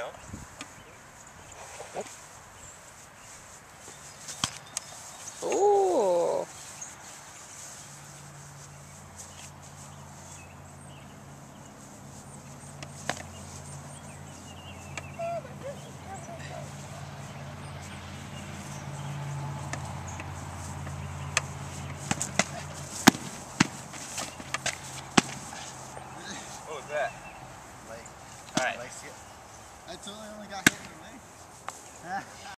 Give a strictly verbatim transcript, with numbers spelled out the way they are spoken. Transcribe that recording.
Theo. Ooh. What was that? Leg. Alright. I totally only got hit in the leg.